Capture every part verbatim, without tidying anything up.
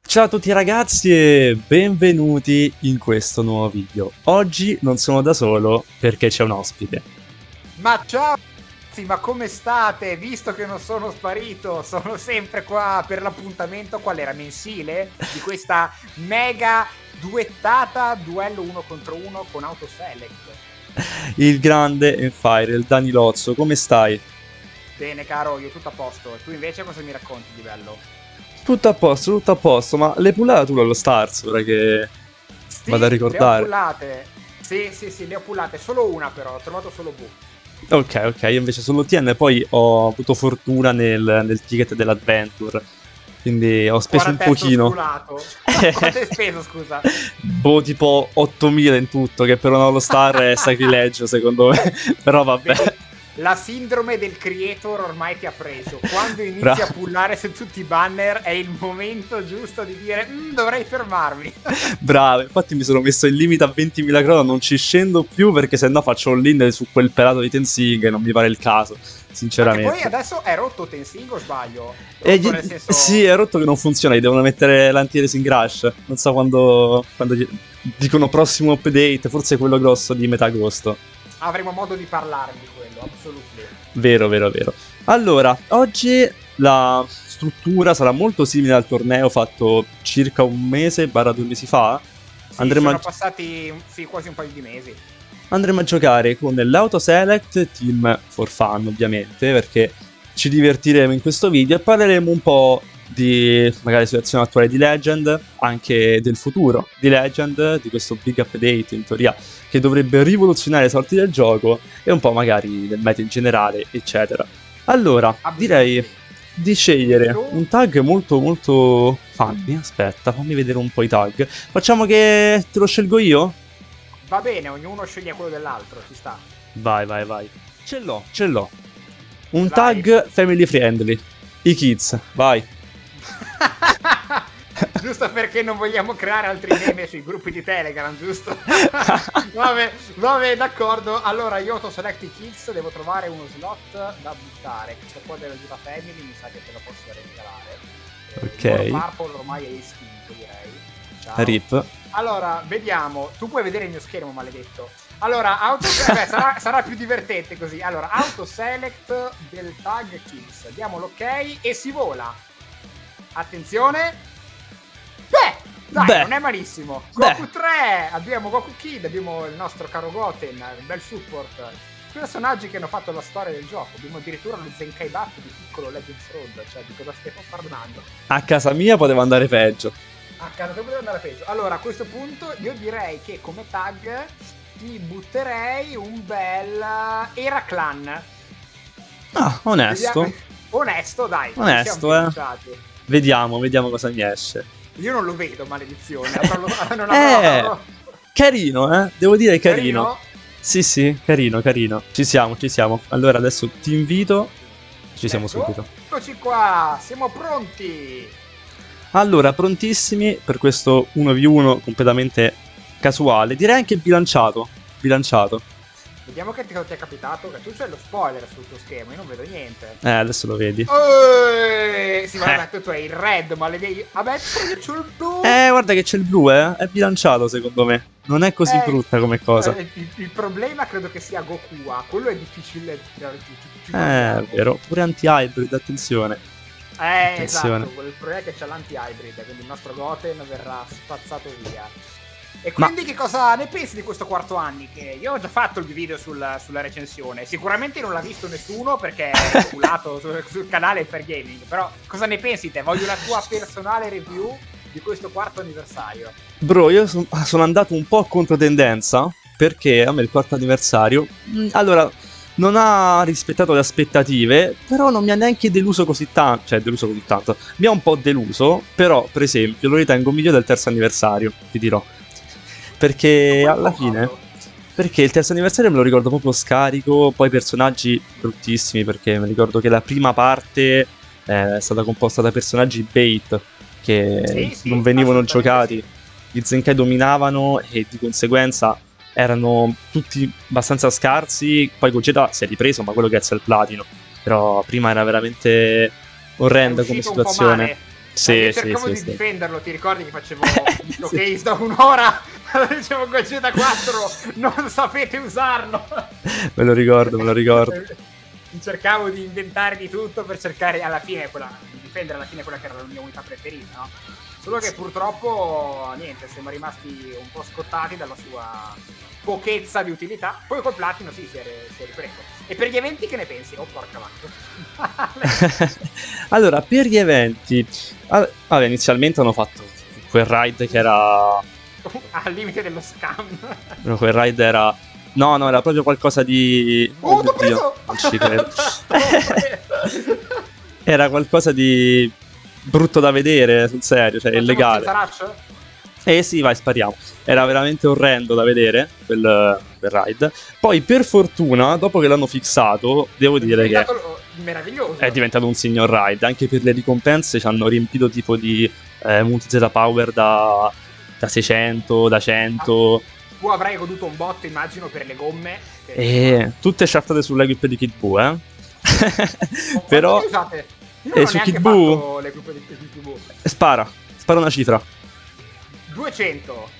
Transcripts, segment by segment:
Ciao a tutti ragazzi e benvenuti in questo nuovo video. Oggi non sono da solo perché c'è un ospite. Ma ciao ragazzi, ma come state? Visto che non sono sparito, sono sempre qua per l'appuntamento, qual era, mensile? Di questa mega duettata, duello uno contro uno con Autoselect. Il grande Enfire, il Danilozzo, come stai? Bene caro, io tutto a posto. Tu invece cosa mi racconti di bello? Tutto a posto, tutto a posto, ma l'hai pullata tu allo Stars, ora che Sì, vado a ricordare. le ho pullate. Sì, sì, sì, le ho pullate. Solo una però, ho trovato solo V. Ok, ok, io invece sono T N e poi ho avuto fortuna nel, nel ticket dell'Adventure. Quindi ho speso un pochino. Quanto hai speso, scusa? Boh, tipo ottomila in tutto, che per un All Star è sacrilegio secondo me. Però vabbè. Vedi, la sindrome del creator ormai ti ha preso. Quando inizi Bravo. a pullare su tutti i banner è il momento giusto di dire mm, dovrei fermarmi. Bravo, infatti mi sono messo il limite a ventimila crono, non ci scendo più perché sennò faccio all-in su quel pelato di Tenzing e non mi pare il caso, sinceramente. Perché poi adesso è rotto Tenzing o sbaglio? E Rotto gli... nel senso... Sì, è rotto che non funziona, gli devono mettere l'anti-racing rush. Non so quando, quando gli... dicono prossimo update, forse quello grosso di metà agosto. Avremo modo di parlarne di quello, assolutamente. Vero, vero, vero. Allora, oggi la struttura sarà molto simile al torneo fatto circa un mese, barra due mesi fa. Sì, Andremo sono a... passati sì, quasi un paio di mesi. Andremo a giocare con l'Autoselect Team for Fun, ovviamente, perché ci divertiremo in questo video e parleremo un po' di magari situazione attuale di Legend, anche del futuro di Legend, di questo big update in teoria che dovrebbe rivoluzionare le sorti del gioco e un po' magari del meta in generale, eccetera. Allora, direi di scegliere un tag molto molto funny. Aspetta, fammi vedere un po' i tag. Facciamo che te lo scelgo io? Va bene, ognuno sceglie quello dell'altro, ci sta. Vai, vai, vai. Ce l'ho, ce l'ho. Un Vai. tag family friendly. I kids, vai. Giusto perché non vogliamo creare altri meme sui gruppi di Telegram, giusto? vabbè, vabbè, d'accordo. Allora, io Autoselect i kids, devo trovare uno slot da buttare. Questo qua della Giuda Family mi sa che te lo posso regalare. Ok. Il Purple ormai è istinto, direi. Ciao. Rip. Allora, vediamo. Tu puoi vedere il mio schermo, maledetto. Allora, Autoselect, beh, sarà, sarà più divertente così. Allora, Autoselect del tag kids. Diamo l'ok e si vola. Attenzione. Beh, dai, Beh. non è malissimo. Beh. Goku tre, abbiamo Goku Kid, abbiamo il nostro caro Goten, un bel support. Personaggi che hanno fatto la storia del gioco. Abbiamo addirittura lo Zenkai Buff di piccolo Legends Road. Cioè, di cosa stiamo parlando? A casa mia poteva andare peggio. A casa tua poteva andare peggio. Allora, a questo punto io direi che come tag ti butterei un bel Eraclan. Ah, onesto. Vediamo... Onesto, dai. Onesto, eh. Vediamo, vediamo cosa mi esce. Io non lo vedo, maledizione. Avrò, non eh, avrò... carino, eh. Devo dire carino. carino. Sì, sì, carino, carino. Ci siamo, ci siamo. Allora adesso ti invito. Ci siamo ecco, subito. Eccoci qua, siamo pronti. Allora, prontissimi per questo uno vu uno completamente casuale. Direi anche bilanciato. Bilanciato. Vediamo che ti, ti è capitato. Che tu c'hai lo spoiler sul tuo schermo, io non vedo niente. Eh, adesso lo vedi. Eeeh, sì, ma eh. tu hai il red, maledetto. Vabbè, io c'ho il blu. Eh, guarda che c'è il blu, eh. È bilanciato, secondo me. Non è così eh, brutta come cosa. Eh, il, il problema credo che sia Goku. Ah, quello è difficile tirare giù. Eh, è vero. Pure anti-hybrid, attenzione. Eh, attenzione. esatto. Il problema è che c'è l'anti-hybrid, quindi il nostro Goten verrà spazzato via. E quindi Ma... che cosa ne pensi di questo quarto anni? Che io ho già fatto il video sul, sulla recensione. Sicuramente non l'ha visto nessuno perché è culato sul, sul canale Fair Gaming. Però cosa ne pensi te? Voglio la tua personale review di questo quarto anniversario. Bro, io son, sono andato un po' contro tendenza perché a me il quarto anniversario mh, allora non ha rispettato le aspettative, però non mi ha neanche deluso così tanto. Cioè, deluso così tanto. Mi ha un po' deluso, però per esempio lo ritengo migliore del terzo anniversario, ti dirò. Perché alla fine Perché il terzo anniversario me lo ricordo proprio scarico, poi personaggi bruttissimi, perché mi ricordo che la prima parte eh, è stata composta da personaggi bait, che sì, sì, non venivano giocati, sì. Gli Zenkai dominavano e di conseguenza erano tutti abbastanza scarsi, poi Gogeta si è ripreso, ma quello grazie al platino, però prima era veramente orrenda come situazione. Sì, io sì, cercavo sì, di sì. difenderlo, ti ricordi che facevo lo case da un'ora? Dicevo Gogeta quattro, non sapete usarlo. Me lo ricordo, me lo ricordo. Cercavo di inventare di tutto per cercare alla fine quella, di difendere alla fine quella che era la mia unità preferita, no? Solo che purtroppo, niente, siamo rimasti un po' scottati dalla sua pochezza di utilità. Poi col platino sì, si è, si è ripreso. E per gli eventi che ne pensi? Oh, porca vacca. Allora, per gli eventi, ah, vabbè, inizialmente hanno fatto quel raid che era... Al limite dello scam. No, quel raid era... No, no, era proprio qualcosa di... Oh, Oh, t'ho mio Dio, preso! non ci credo. T'ho preso! Era qualcosa di brutto da vedere, sul serio, cioè illegale. Eh sì, vai, spariamo. Era veramente orrendo da vedere quel, quel raid. Poi, per fortuna, dopo che l'hanno fissato, devo dire che meraviglioso. È diventato un signor raid. Anche per le ricompense ci hanno riempito tipo di eh, multi Z power da, da seicento, da cento. Ah, tu avrai goduto un botto, immagino, per le gomme. Che... E tutte shaftate sull'equip di Kid Buu, eh. Oh, però usate? Io eh, non su ho Kid neanche Buu fatto l'equip di Kid Buu. spara, spara una cifra. duecento.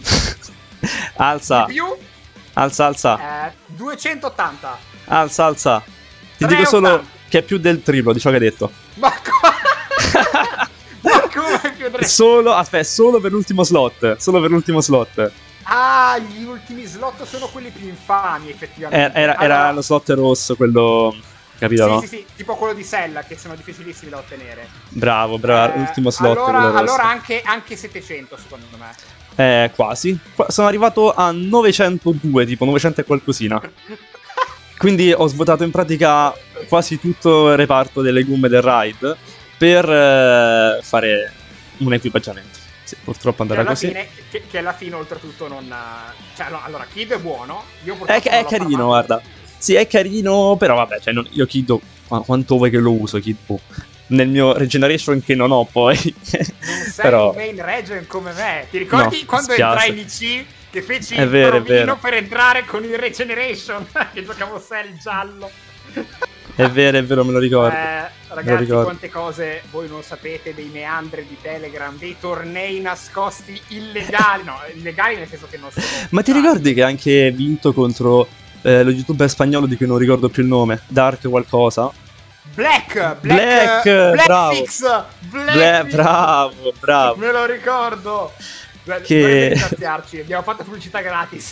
Alza. Di più? Alza, alza. Eh, duecentottanta. Alza, alza. Ti dico solo che è più del triplo di ciò che hai detto. Ma, co- Ma come più del Solo, aspetta, solo per l'ultimo slot. Solo per l'ultimo slot. Ah, gli ultimi slot sono quelli più infami, effettivamente. Era, era, allora... era lo slot rosso, quello... Capito, sì, no? Sì, sì, tipo quello di Sella, che sono difficilissimi da ottenere. Bravo, bravo, eh, l'ultimo slot. Allora, allora anche, anche settecento, secondo me. Eh, quasi. Sono arrivato a novecentodue, tipo novecento e qualcosina. Quindi ho svuotato in pratica quasi tutto il reparto delle gomme del raid per eh, fare un equipaggiamento. Sì, purtroppo andrà che alla così. Fine, che, che alla fine, oltretutto, non... Cioè, no, allora, Kid è buono. Io È, è carino, guarda. Sì, è carino, però vabbè, cioè, non, io Kid, quanto vuoi che lo uso, Kid Buu? Nel mio Regeneration che non ho poi. Non sei però... un main regen come me. Ti ricordi no, quando spiace. entrai in I C che feci è il vero, provino per entrare con il Regeneration? Che giocavo Cell giallo. È vero, è vero, me lo ricordo. Eh, ragazzi, lo ricordo. Quante cose voi non sapete dei meandri di Telegram, dei tornei nascosti illegali. No, illegali nel senso che non sono... Ma ti ricordi che ha anche vinto contro eh, lo youtuber spagnolo di cui non ricordo più il nome? Dark qualcosa? Black! Black! Black! Black bravo! Fix, Black Bla- Fix. Bravo, bravo! Me lo ricordo! Che... ringraziarci, abbiamo fatto pubblicità gratis.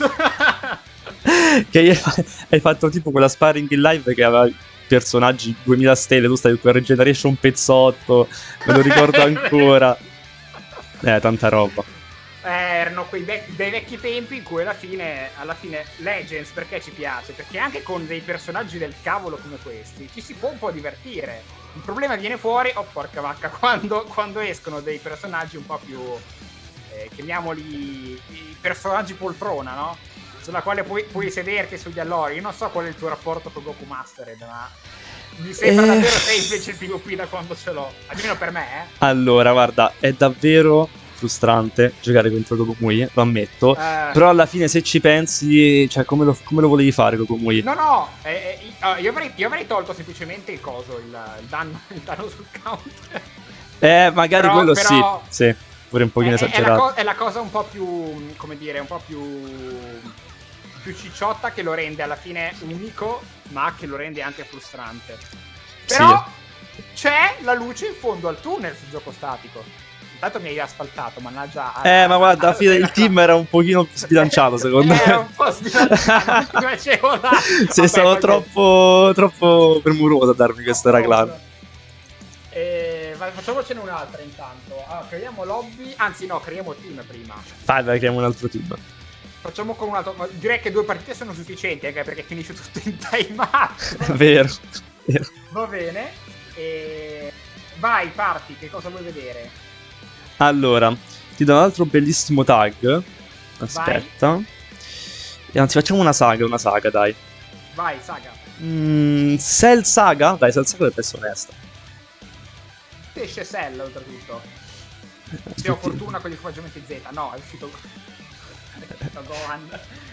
Che hai fatto tipo quella sparring in live che aveva personaggi duemila stelle, tu stavi con Regeneration pezzotto, me lo ricordo ancora. Eh, tanta roba. Eh, erano quei vec- dei vecchi tempi in cui alla fine, alla fine Legends perché ci piace? Perché anche con dei personaggi del cavolo come questi ci si può un po' divertire. Il problema viene fuori, oh porca vacca, quando, quando escono dei personaggi un po' più, eh, chiamiamoli i personaggi poltrona, no? Sulla quale puoi, puoi sederti sugli allori. Io non so qual è il tuo rapporto con Goku Mastered, ma mi sembra eh... davvero semplice il PvP da quando ce l'ho. Almeno per me, eh. Allora, guarda, è davvero frustrante giocare contro Gokumui, lo ammetto. Eh... Però alla fine, se ci pensi, cioè, come lo, come lo volevi fare Gokumui? No, no, eh, eh, io, avrei, io avrei tolto semplicemente il coso, il, il, danno, il danno sul counter. Eh, magari però, quello però... sì, sì, pure un pochino è, esagerato. È la, co- è la cosa un po' più, come dire, un po' più... più cicciotta, che lo rende alla fine unico, ma che lo rende anche frustrante. Però sì, c'è la luce in fondo al tunnel sul gioco statico. Intanto mi hai asfaltato, mannaggia. Eh, a, ma guarda, alla fine il team era un pochino sbilanciato, secondo me. Era un po' sbilanciato, come dicevo là. Sei stato troppo, troppo premuroso a darmi questa raglan. E facciamocene un'altra intanto. Ah, creiamo lobby, anzi no, creiamo team prima. Vai, vai, creiamo un altro team. Facciamo con un altro. Direi che due partite sono sufficienti, anche perché finisce tutto in time up. Vero, vero. Va bene. E... vai, parti, che cosa vuoi vedere? Allora, ti do un altro bellissimo tag. Aspetta. Vai. E anzi, facciamo una saga, una saga, dai. Vai, saga. Mm, Cell Saga? Dai, Cell Saga deve essere onesta. Esce Cell, oltretutto. Se ho fortuna con gli equipaggiamenti Z. No, è uscito... Gohan.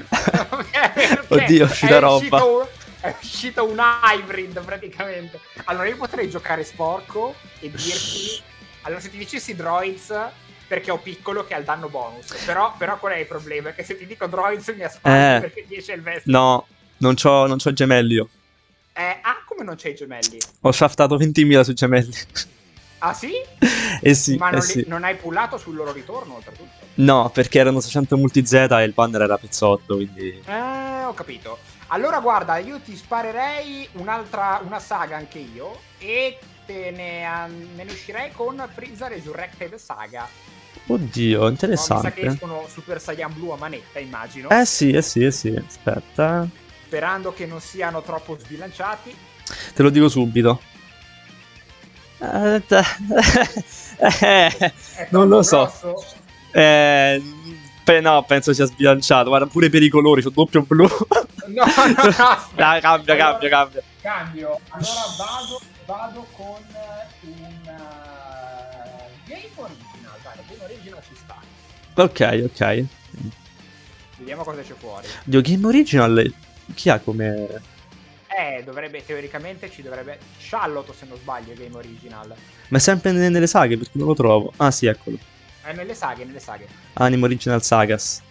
Oddio, è uscita è roba. Uscito, è uscito un hybrid praticamente. Allora io potrei giocare sporco e dirti allora se ti dicessi Droids, perché ho piccolo che ha il danno bonus, però, però qual è il problema? Che se ti dico Droids mi asfalti Eh, perché dieci è il vestito. no, non c'ho, non c'ho gemelli io. Eh, ah, come non c'hai i gemelli? Ho shaftato ventimila su gemelli. Ah sì? Eh sì, Ma eh non, li- sì. non hai pullato sul loro ritorno, oltretutto? No, perché erano seicento multi Z e il banner era pezzotto, quindi... Eh, ho capito. Allora guarda, io ti sparerei un'altra, una saga anche io, e te ne, an- me ne uscirei con Frieza Resurrected Saga. Oddio, No, mi sa che interessante. escono Super Saiyan Blu a manetta, immagino. Eh sì, eh sì, eh sì, aspetta. Sperando che non siano troppo sbilanciati. Te lo dico subito. Eh, eh, È non troppo lo so. grosso? Eh, pe- no, penso sia sbilanciato. Guarda, pure per i colori, c'ho doppio blu. No, no, no, aspetta. Dai, cambia, Allora, cambia, cambia. Cambio. Allora vado, vado con un uh, Game Original. Dai, il Game Original ci sta. Ok, ok. Vediamo cosa c'è fuori. Dio, Game Original, chi ha come... Eh, dovrebbe, teoricamente ci dovrebbe... Charlotte, se non sbaglio, Game Original. Ma è sempre nelle nelle saghe, perché non lo trovo. Ah sì, eccolo. È nelle saghe, nelle saghe. Anime Original Sagas.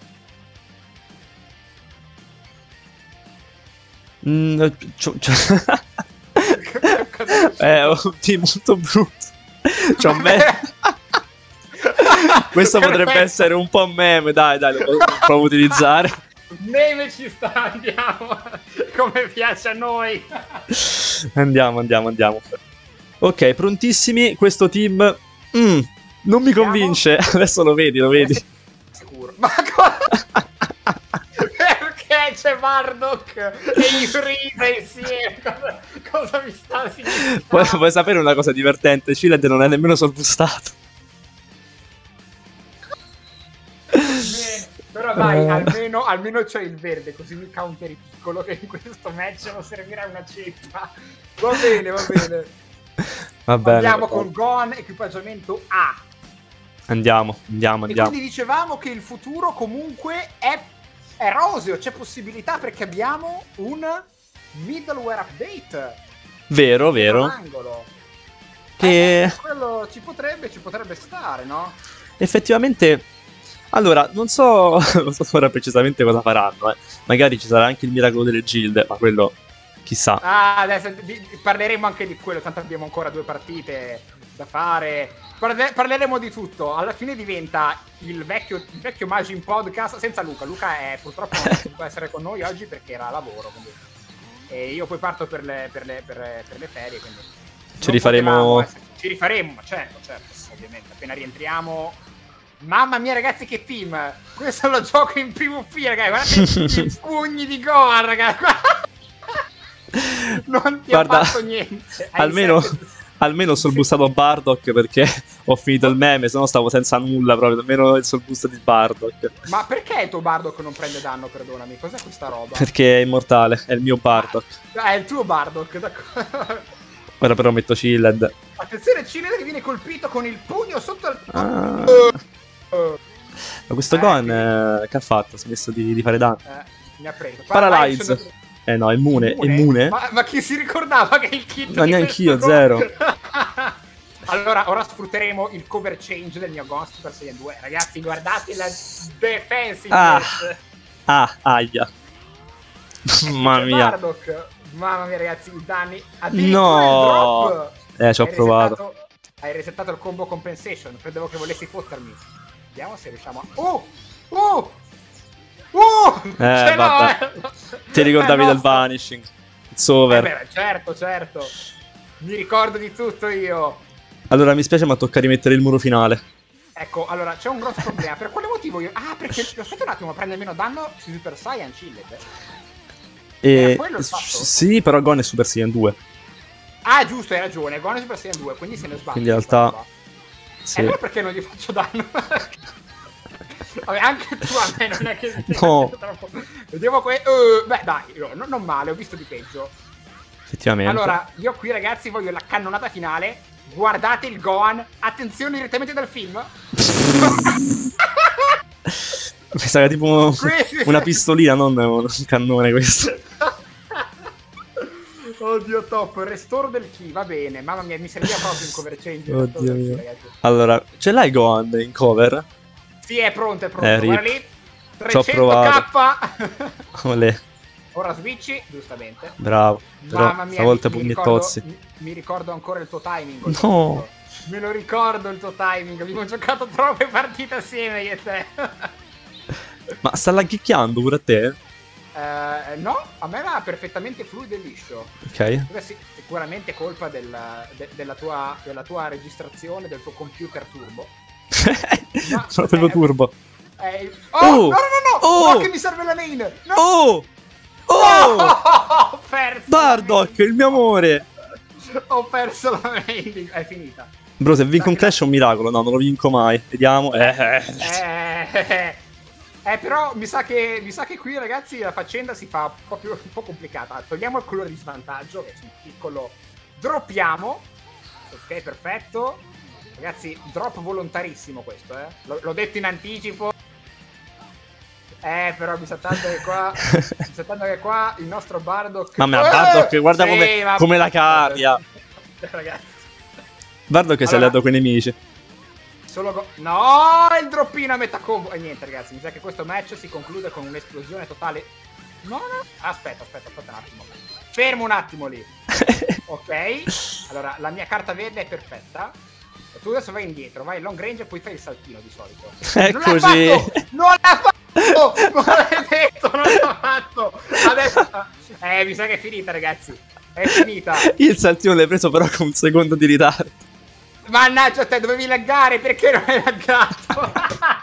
Mm, c'ho- c'ho- è un team molto brutto. C'ho me... Questo potrebbe Perfetto. essere un po' meme, dai, dai, lo lo provo a utilizzare. Meme ci sta, andiamo. Come piace a noi. Andiamo, andiamo, andiamo. Ok, prontissimi. Questo team mm, non mi convince. Adesso lo vedi, lo vedi. Sicuro. Ma cosa? Perché c'è Bardock e Ifrita insieme? Cosa, cosa mi sta significando? Vuoi, vuoi sapere una cosa divertente? Ciled non è nemmeno solbustato. Bene. Però dai, Eh. almeno, almeno c'è il verde, così mi counteri piccolo che in questo match non servirà una ceppa. Va bene, va bene. Va bene. Andiamo va con bene. Gohan, equipaggiamento A. Andiamo, andiamo, E andiamo. quindi dicevamo che il futuro comunque è, è roseo, c'è possibilità perché abbiamo un middleware update. Vero, vero. Angolo. Che Eh, quello ci potrebbe, ci potrebbe stare, no? effettivamente... Allora, non so, non so ora precisamente cosa faranno, eh. Magari ci sarà anche il miracolo delle gilde, ma quello chissà. Ah, adesso di- di- parleremo anche di quello, tanto abbiamo ancora due partite da fare. Parle- parleremo di tutto. Alla fine diventa il vecchio, il vecchio Majin Podcast senza Luca. Luca è purtroppo non può essere con noi oggi perché era a lavoro. Quindi. E io poi parto per le, per le, per le, per le ferie. Quindi Ci non rifaremo... potevamo essere- Ci rifaremo, ma certo, certo, ovviamente. Appena rientriamo. Mamma mia, ragazzi, che team! Questo lo gioco in PvP, ragazzi. Guardate i pugni di Gohan, ragazzi. Non ti Guarda, ha fatto niente. Hai almeno, sette- almeno sul bustato Bardock perché ho finito il meme, se no stavo senza nulla proprio, almeno il sul boost di Bardock. Ma perché il tuo Bardock non prende danno, perdonami? Cos'è questa roba? Perché è immortale, è il mio Bardock. Ah, è il tuo Bardock, d'accordo. Ora però metto Chilled. Attenzione, Cinele che viene colpito con il pugno sotto al... Ah. Uh, Ma questo Eh, Gohan quindi- eh, che ha fatto? Ha smesso di, di fare danno. eh, mi ha preso. Paralyze. Eh no, immune, immune. Ma, ma chi si ricordava che il kit No, di neanch'io, questo zero. Gohan- Allora, ora sfrutteremo il cover change del mio Gohan Super Saiyan due. Ragazzi, guardate la defensive. Ah. Ah, aia. Mamma C'è mia. Bardock. Mamma mia, ragazzi, i danni. Addirittura No. il drop. Eh, ci ho Hai provato. resettato- Hai resettato il combo compensation. Credevo che volessi fottermi. Vediamo se riusciamo a... Oh! Oh! Oh! Eh, Ce l'ho, vabbè. eh! Ti ricordavi È del nostro. vanishing. It's over. Eh beh, certo, certo. Mi ricordo di tutto io. Allora, mi spiace, ma tocca rimettere il muro finale. Ecco, allora, c'è un grosso problema. Per quale motivo io... Ah, perché... Aspetta un attimo, prende meno danno su Super Saiyan Chilled. E... Era quello il fatto? Sì, però Gon è Super Saiyan due. Ah, giusto, hai ragione. Gohan è Super Saiyan due, quindi se ne sbatte. Quindi in questa realtà... roba. Sì. E allora perché non gli faccio danno? Vabbè, anche tu a me non è che... No. Troppo... Vediamo que... Uh, beh, dai, no, non, non male, ho visto di peggio. Effettivamente. Allora, io qui, ragazzi, voglio la cannonata finale. Guardate il Gohan. Attenzione, direttamente dal film. Pensavo tipo Questi- una pistolina, non un cannone questo. Oh Oddio, top, restore del chi, va bene. Mamma mia, mi serviva proprio un cover change. Oddio mio. Ragazzi. Allora, ce l'hai Gohan in cover? Sì, è pronto, è pronto. Eh, Guarda lì. Ci ho provato. Olè. Ora switchi, giustamente. Bravo. Però Mamma mia, stavolta mi, mi, pugnettozzi. ricordo, mi, mi ricordo ancora il tuo timing. No. Me lo ricordo il tuo timing. Abbiamo giocato troppe partite assieme io e te. Ma sta laghicchiando pure a te? Uh, no, a me va perfettamente fluido e liscio. Ok. Sì, sicuramente colpa del, de, della, tua, della tua registrazione, del tuo computer turbo. Ma, proprio eh, turbo. Eh, oh, oh, no, no, no, no! Oh, no, che mi serve la main! No. Oh! Oh! No! Ho perso Bardock, il mio amore! Ho perso la main, è finita. Bro, se vinco un Clash è un miracolo. No, non lo vinco mai. Vediamo. Eh, eh, eh, eh però mi sa, che, mi sa che qui, ragazzi, la faccenda si fa un po', più, un po' complicata. Togliamo il colore di svantaggio, che è un piccolo... Droppiamo. Ok, perfetto. Ragazzi, drop volontarissimo questo, eh. L'ho detto in anticipo. Eh, però mi sa tanto che qua... mi sa tanto che qua il nostro Bardock... Mamma mia, Bardock, guarda sì, come, ma... come la cambia. Ragazzi. Bardock che allora... si è alleato con i nemici. Solo go... No, il droppino a metà combo. E eh, niente, ragazzi, mi sa che questo match si conclude con un'esplosione totale. No, no. Aspetta, aspetta, aspetta un attimo. Fermo un attimo lì. Ok. Allora, la mia carta verde è perfetta. E tu adesso vai indietro, vai long range e poi fai il saltino di solito. Eccoci. Non l'ha fatto! Non l'hai detto, non l'ha fatto! Adesso... Eh, mi sa che è finita, ragazzi. È finita. Il saltino l'hai preso però con un secondo di ritardo. Mannaggia te, dovevi laggare, perché non hai laggato?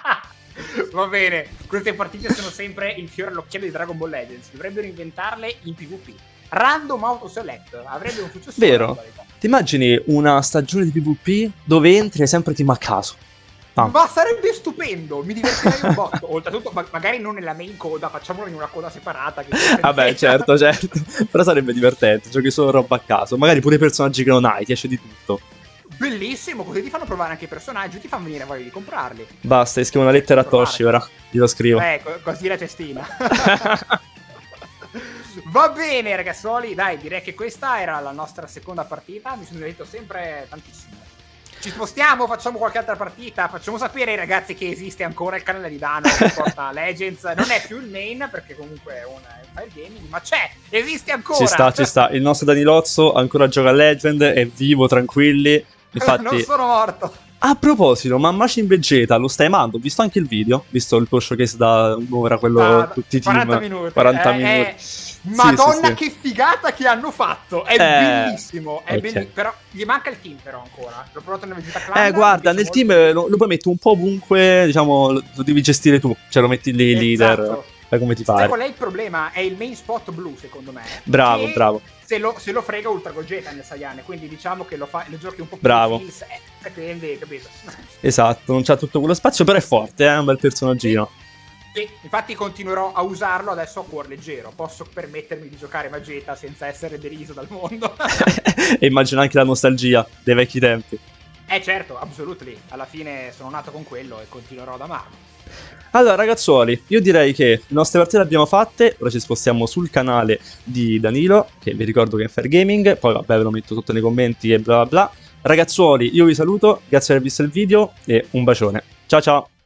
Va bene, queste partite sono sempre il fiore all'occhiello di Dragon Ball Legends. Dovrebbero inventarle in PvP. Random Auto Select, avrebbe un successo. Vero? Ti immagini una stagione di PvP dove entri e sempre team a caso? Ah. Ma sarebbe stupendo, mi divertirei un botto. Oltretutto, ma magari non nella main coda, facciamolo in una coda separata. Che Vabbè, certo, certo. Però sarebbe divertente, giochi solo roba a caso. Magari pure i personaggi che non hai, ti esce di tutto. Bellissimo, così ti fanno provare anche i personaggi, ti fanno venire voglia di comprarli. Basta, scrivo una lettera a Toshi ora, glielo scrivo. Ecco, così la cestina. Va bene ragazzuoli, dai, direi che questa era la nostra seconda partita, mi sono divertito sempre tantissimo. Ci spostiamo, facciamo qualche altra partita, facciamo sapere ai ragazzi che esiste ancora il canale di Dano che porta Legends, non è più il main perché comunque è un file gaming, ma c'è, esiste ancora. Ci sta, ci sta, il nostro Danilozzo ancora gioca a Legend, è vivo, tranquilli. Infatti... non sono morto. A proposito, ma Machin Vegeta lo stai amando? Ho visto anche il video, visto il tuo showcase da un'ora, quello ah, tutti i team. quaranta minuti. quaranta eh, minuti. Eh, Madonna, sì, sì, che figata che hanno fatto! È eh, bellissimo, è okay. bellissimo. Però gli manca il team, però ancora. L'ho provato nella Vegeta Clan. Eh, guarda, nel team lo, lo puoi mettere un po' ovunque, diciamo, lo, lo devi gestire tu. Cioè, lo metti lì, esatto. leader. Fai come ti pare. Sai qual è il problema? È il main spot blu, secondo me. Bravo, e bravo. Se lo, se lo frega Ultra Gogeta nel Saiyan, quindi diciamo che lo, fa, lo giochi un po' più bravo. Feels, eh, quindi, capito? Esatto, non c'ha tutto quello spazio, però è forte, è eh? un bel personaggino. Sì, sì, infatti continuerò a usarlo adesso a cuor leggero. Posso permettermi di giocare Vegeta senza essere deriso dal mondo. E immagino anche la nostalgia dei vecchi tempi. Eh certo, absolutely. Alla fine sono nato con quello e continuerò ad amarlo. Allora ragazzuoli, io direi che le nostre partite le abbiamo fatte, ora ci spostiamo sul canale di Danilo, che vi ricordo che è Fair Gaming, poi vabbè ve lo metto tutto nei commenti e bla bla bla. Ragazzuoli, io vi saluto, grazie per aver visto il video e un bacione. Ciao ciao!